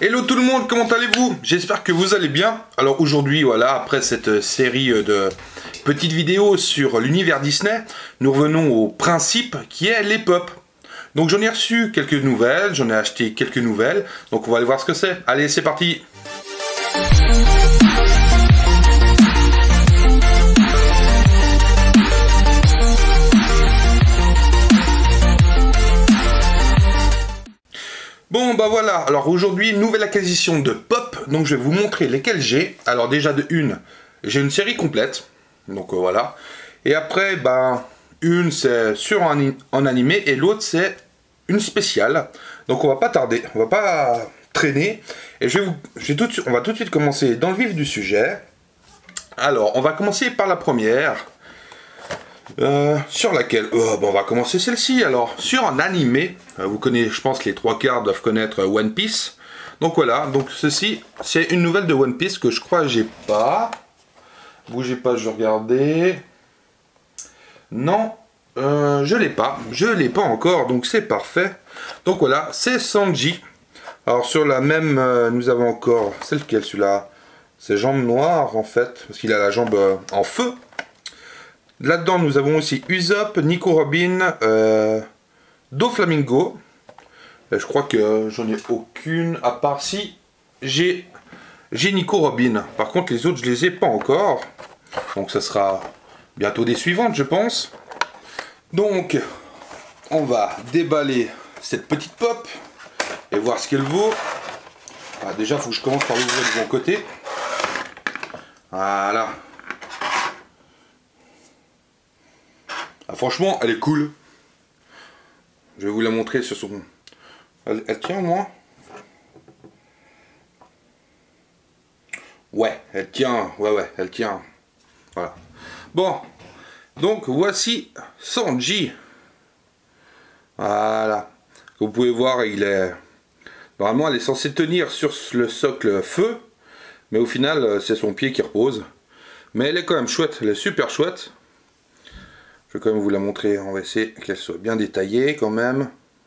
Hello tout le monde, comment allez-vous? J'espère que vous allez bien. Alors aujourd'hui, voilà, après cette série de petites vidéos sur l'univers Disney, nous revenons au principe qui est les pop. Donc j'en ai reçu quelques nouvelles, j'en ai acheté quelques nouvelles, donc on va aller voir ce que c'est. Allez, c'est parti! Bon bah voilà, alors aujourd'hui, nouvelle acquisition de pop, donc je vais vous montrer lesquels j'ai. Alors déjà de une, j'ai une série complète, donc voilà. Et après, bah, une c'est sur en animé et l'autre c'est une spéciale. Donc on va pas tarder, on va pas traîner. Et on va tout de suite commencer dans le vif du sujet. Alors, on va commencer par la première. Sur laquelle bon, on va commencer celle-ci. Alors, sur un animé, vous connaissez, je pense que les trois quarts doivent connaître One Piece. Donc voilà, donc ceci, c'est une nouvelle de One Piece que je crois que j'ai pas. Bougez pas, je vais regarder. Non, je l'ai pas encore, donc c'est parfait. Donc voilà, c'est Sanji. Alors sur la même, nous avons encore, c'est lequel celui-là? C'est Jambes Noires en fait, parce qu'il a la jambe en feu. Là-dedans, nous avons aussi Usopp, Nico Robin, Doflamingo. Je crois que j'en ai aucune, à part si j'ai Nico Robin. Par contre, les autres, je les ai pas encore. Donc, ça sera bientôt des suivantes, je pense. Donc, on va déballer cette petite pop et voir ce qu'elle vaut. Ah, déjà, il faut que je commence par l'ouvrir de mon côté. Voilà. Ah, franchement, elle est cool. Je vais vous la montrer sur son... Elle tient au moins? Ouais, elle tient. Ouais, elle tient. Voilà. Bon. Donc, voici Sanji. Voilà. Vous pouvez voir, il est... Normalement, elle est censée tenir sur le socle feu. Mais au final, c'est son pied qui repose. Mais elle est quand même chouette. Elle est super chouette. Je vais quand même vous la montrer, on va essayer qu'elle soit bien détaillée quand même.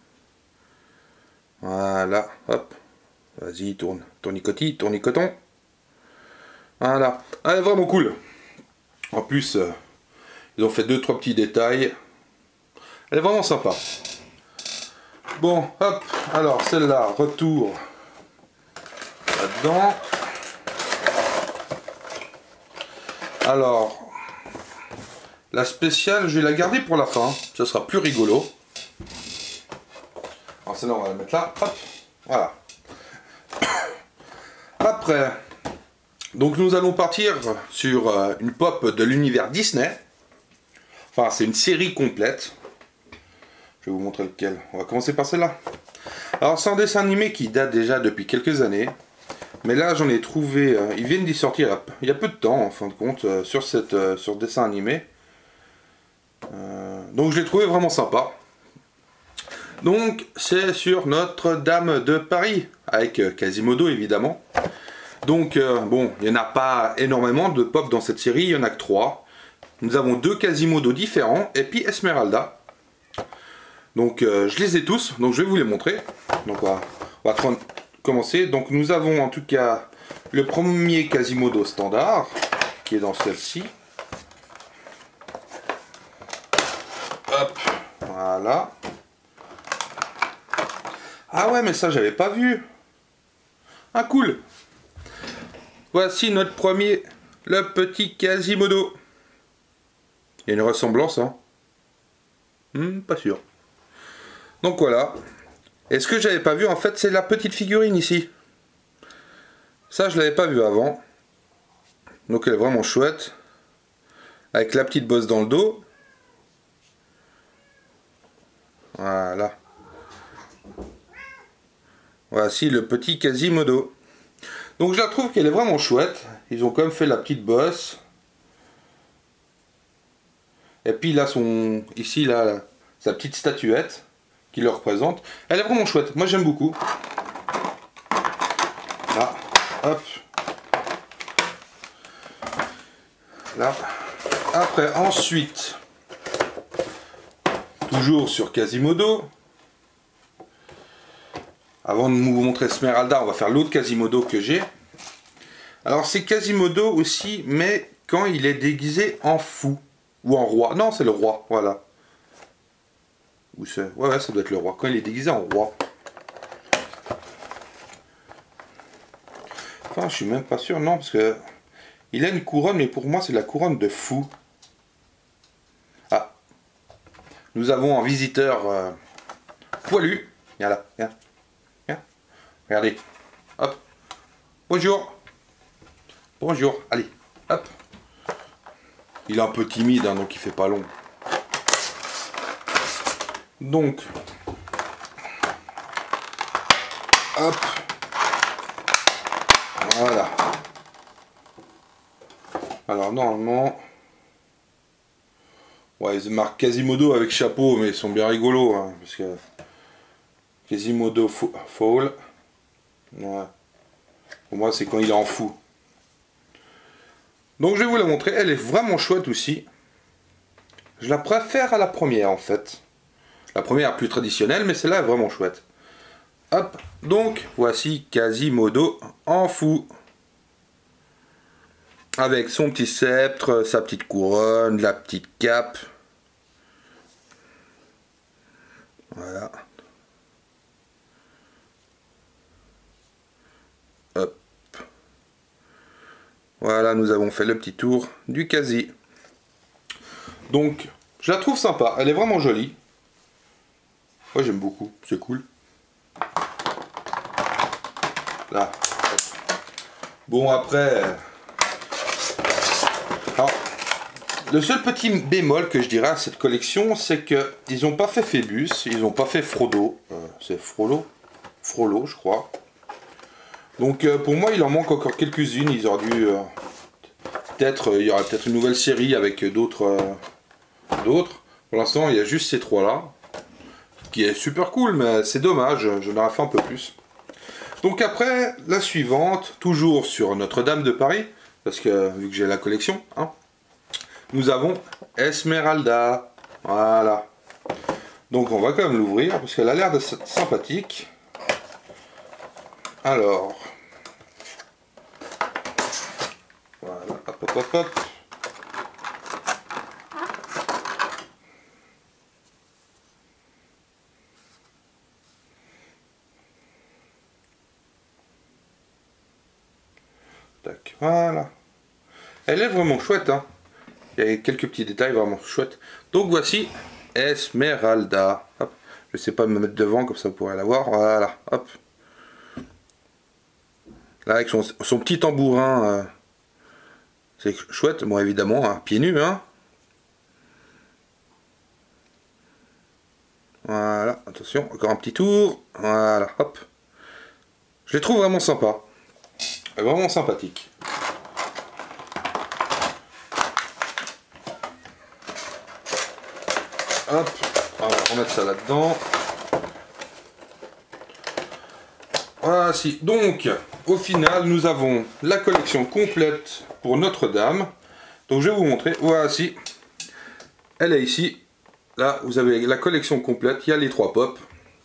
Voilà, hop. Vas-y, tourne, tournicotis, tournicoton. Voilà, elle est vraiment cool. En plus, ils ont fait 2-3 petits détails. Elle est vraiment sympa. Bon, hop, alors celle-là, retour là-dedans. Alors... La spéciale, je vais la garder pour la fin. Ça sera plus rigolo. Alors celle-là, on va la mettre là. Hop. Voilà. Après, donc nous allons partir sur une pop de l'univers Disney. Enfin, c'est une série complète. Je vais vous montrer lequel. On va commencer par celle-là. Alors, c'est un dessin animé qui date déjà depuis quelques années. Mais là, j'en ai trouvé... ils viennent d'y sortir il y a peu de temps, en fin de compte, sur ce dessin animé. Donc je l'ai trouvé vraiment sympa. Donc c'est sur Notre-Dame de Paris avec Quasimodo évidemment. Donc bon, il n'y en a pas énormément de pop dans cette série, il n'y en a que 3. Nous avons 2 Quasimodo différents et puis Esmeralda. Donc je les ai tous, donc je vais vous les montrer. Donc on va commencer. Donc nous avons en tout cas le premier Quasimodo standard qui est dans celle-ci. Hop, voilà. Ah ouais, mais ça, j'avais pas vu. Ah, cool. Voici notre premier, le petit Quasimodo. Il y a une ressemblance, hein. Pas sûr. Donc voilà. Et ce que j'avais pas vu, en fait, c'est la petite figurine ici. Ça, je l'avais pas vu avant. Donc elle est vraiment chouette. Avec la petite bosse dans le dos. Voilà. Voici le petit Quasimodo. Donc je la trouve qu'elle est vraiment chouette. Ils ont quand même fait la petite bosse. Et puis là, ici, là, sa petite statuette qui le représente. Elle est vraiment chouette. Moi, j'aime beaucoup. Là, hop. Là. Après, ensuite... Toujours sur Quasimodo. Avant de vous montrer Esmeralda, on va faire l'autre Quasimodo que j'ai. Alors c'est Quasimodo aussi, mais quand il est déguisé en fou. Ou en roi. Non, c'est le roi, voilà. Ou c'est... Ouais, ça doit être le roi. Quand il est déguisé en roi. Enfin, je suis même pas sûr, non, parce que... Il a une couronne, mais pour moi, c'est la couronne de fou. Ah. Nous avons un visiteur poilu. Viens là, viens. Viens. Regardez. Hop. Bonjour. Bonjour. Allez. Hop. Il est un peu timide, hein, donc il fait pas long. Donc. Hop. Voilà. Alors normalement... Ouais, ils marquent Quasimodo avec chapeau, mais ils sont bien rigolos, hein, parce que... Quasimodo Fall. Ouais. Pour moi, c'est quand il est en fou. Donc je vais vous la montrer. Elle est vraiment chouette aussi. Je la préfère à la première, en fait. La première est plus traditionnelle, mais celle-là est vraiment chouette. Hop. Donc, voici Quasimodo en fou. Avec son petit sceptre, sa petite couronne, la petite cape. Voilà. Hop. Voilà, nous avons fait le petit tour du Quasi. Donc, je la trouve sympa. Elle est vraiment jolie. Moi, j'aime beaucoup. C'est cool. Là. Bon, après... Alors, le seul petit bémol que je dirais à cette collection, c'est qu'ils n'ont pas fait Phébus, ils n'ont pas fait Frodo. C'est Frollo, je crois. Donc pour moi, il en manque encore quelques-unes. Ils auraient dû... peut-être, il y aurait peut-être une nouvelle série avec d'autres. Pour l'instant, il y a juste ces trois-là. Qui est super cool, mais c'est dommage. Je l'aurais fait un peu plus. Donc après, la suivante, toujours sur Notre-Dame de Paris. Parce que, vu que j'ai la collection, hein, nous avons Esmeralda. Voilà. Donc on va quand même l'ouvrir, parce qu'elle a l'air de sympathique. Alors. Voilà, hop, hop, hop, hop. Tac, voilà. Elle est vraiment chouette, hein. Il y a quelques petits détails vraiment chouettes. Donc voici Esmeralda. Hop. Je sais pas me mettre devant, comme ça vous pourrez la voir. Voilà, hop. Là, avec son petit tambourin. C'est chouette. Bon, évidemment, hein, pieds nus, hein. Voilà, attention, encore un petit tour. Voilà, hop. Je les trouve vraiment sympas. Vraiment sympathiques. Hop, on va remettre ça là-dedans. Voici. Donc, au final, nous avons la collection complète pour Notre-Dame. Donc, je vais vous montrer. Voici. Elle est ici. Là, vous avez la collection complète. Il y a les trois pops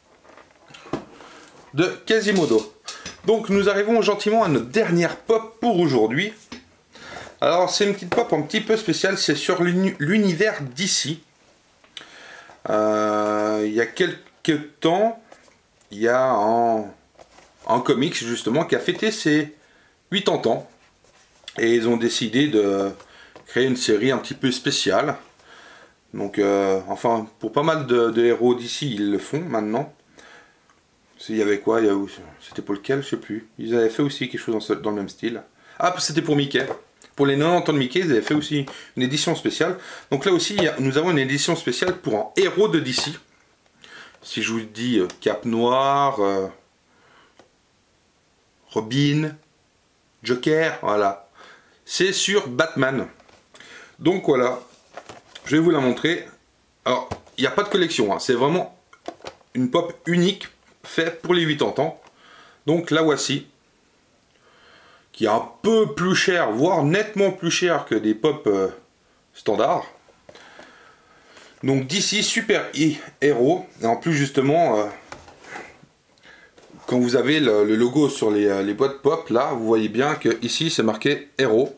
de Quasimodo. Donc, nous arrivons gentiment à notre dernière pop pour aujourd'hui. Alors, c'est une petite pop un petit peu spéciale. C'est sur l'univers d'ici. Il y a quelques temps, il y a un comics justement qui a fêté ses 80 ans. Et ils ont décidé de créer une série un petit peu spéciale. Donc, enfin, pour pas mal de héros d'ici, ils le font maintenant. Il y avait quoi? C'était pour lequel? Je sais plus. Ils avaient fait aussi quelque chose dans le même style. Ah, c'était pour Mickey. Pour les 90 ans de Mickey, ils avaient fait aussi une édition spéciale. Donc là aussi, nous avons une édition spéciale pour un héros de DC. Si je vous dis Cap Noir, Robin, Joker, voilà. C'est sur Batman. Donc voilà, je vais vous la montrer. Alors, il n'y a pas de collection, hein. C'est vraiment une pop unique faite pour les 80 ans. Donc la voici. Qui est un peu plus cher, voire nettement plus cher que des pop standards. Donc d'ici super héros, et en plus justement quand vous avez le logo sur les boîtes pop, là, vous voyez bien que ici c'est marqué Hero.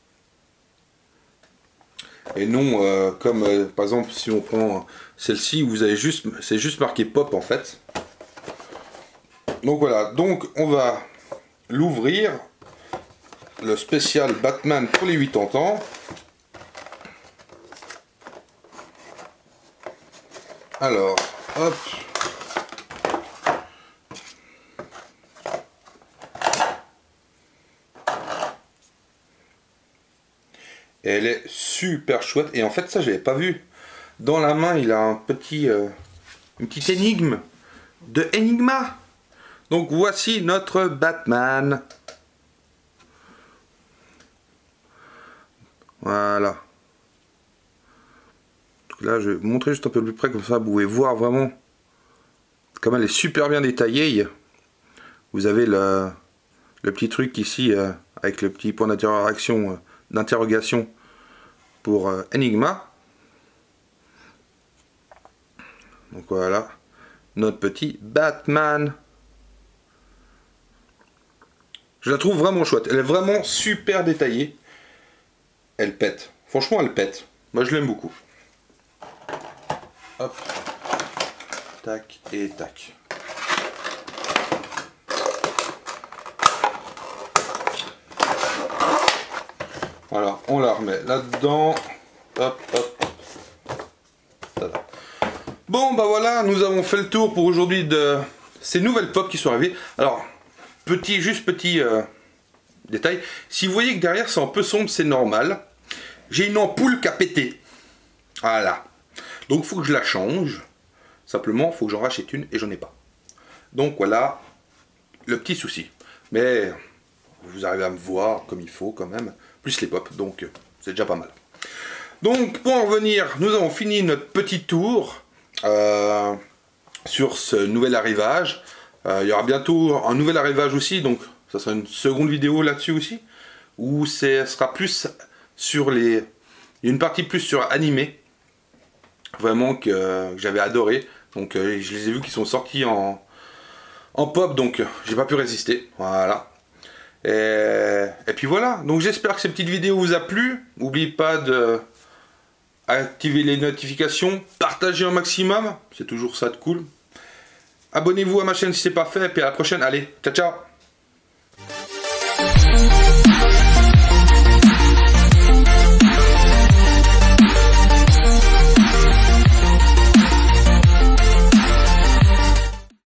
Et non comme par exemple si on prend celle-ci, vous avez c'est juste marqué pop en fait. Donc voilà, donc on va l'ouvrir, le spécial Batman pour les 80 ans. Alors, hop. Et elle est super chouette. Et en fait, ça, je l'avais pas vu. Dans la main, il a un petit, une petite énigme de Enigma. Donc, voici notre Batman. Voilà. Donc là, je vais vous montrer juste un peu plus près, comme ça, vous pouvez voir vraiment comme elle est super bien détaillée. Vous avez le petit truc ici, avec le petit point d'interrogation pour Enigma. Donc voilà, notre petit Batman. Je la trouve vraiment chouette. Elle est vraiment super détaillée. Elle pète. Franchement, elle pète. Moi, je l'aime beaucoup. Hop. Tac et tac. Voilà, on la remet là-dedans. Hop, hop, hop. Bon, bah voilà, nous avons fait le tour pour aujourd'hui de ces nouvelles pop qui sont arrivées. Alors, petit détail. Si vous voyez que derrière c'est un peu sombre, c'est normal. J'ai une ampoule qui a pété. Voilà. Donc, il faut que je la change. Simplement, il faut que j'en rachète une et j'en ai pas. Donc, voilà le petit souci. Mais vous arrivez à me voir comme il faut quand même. Plus les pop, donc c'est déjà pas mal. Donc, pour en revenir, nous avons fini notre petit tour sur ce nouvel arrivage. Il y aura bientôt un nouvel arrivage aussi, donc ça sera une seconde vidéo là-dessus aussi, où ce sera plus sur les... Il y a une partie plus sur animé, vraiment que j'avais adoré. Donc je les ai vus qui sont sortis en pop, donc j'ai pas pu résister. Voilà. Et puis voilà, donc j'espère que cette petite vidéo vous a plu. N'oubliez pas de activer les notifications, partager un maximum, c'est toujours ça de cool. Abonnez-vous à ma chaîne si c'est pas fait, et puis à la prochaine, allez, ciao ciao.